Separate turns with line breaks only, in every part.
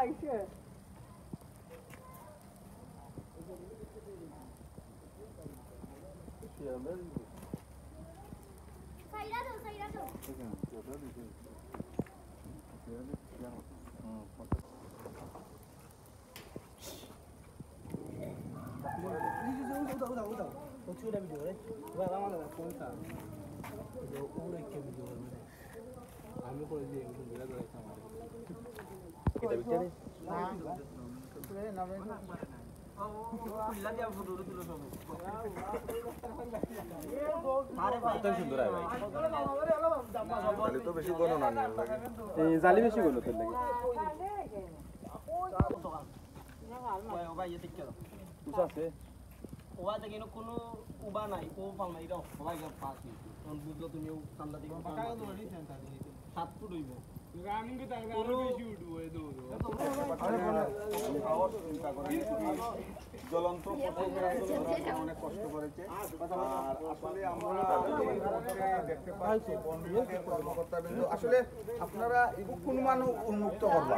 জালি বেশি করলো তোর লাগে আছে
ওবা থেকে কোনো উবা নাই ও পাল নাই এটা সবাই পাস তখন বুঝলো তুমিও ঠান্ডা দিকে 7 ফুট হইব রানিং কে তাহলে আরো বেশি উঠবো এই দৌড়
জ্বলন্ত অনেক কষ্ট করেছে আর আসলে আমরা দেখতে পাচ্ছি কর্মকর্তাবৃন্দ আসলে আপনারা কোন মানুষ উন্মুক্ত করবা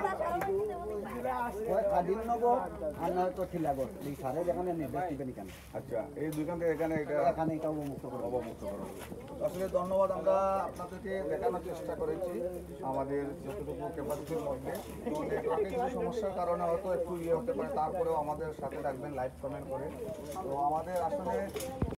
স্বাধীনগর আর নয়তো ঠিলাগর এই সারে যেখানে নির্দেশ দিবেন কেন
আচ্ছা এই দুইখান থেকে এখানে
এটা অবমুক্ত করা
আসলে ধন্যবাদ আমরা আপনাদেরকে দেখানোর চেষ্টা করেছি আমাদের যতটুকু ক্যাপাসিটির মধ্যে তো নেটওয়ার্কের কিছু সমস্যার কারণে হয়তো একটু হতে পারে তারপরেও আমাদের সাথে থাকবেন লাইভ কমেন্ট করে তো আমাদের আসলে